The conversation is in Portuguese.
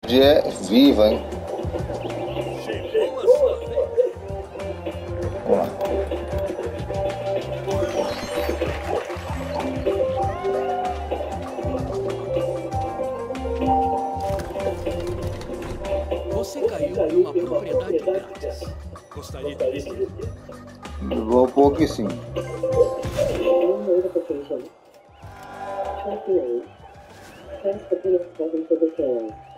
Hoje é viva, hein? Vamos lá. Você caiu em uma propriedade grátis. Gostaria de dizer? Vou pôr aqui sim. Tranquilate. Transfer vehicle into the zone.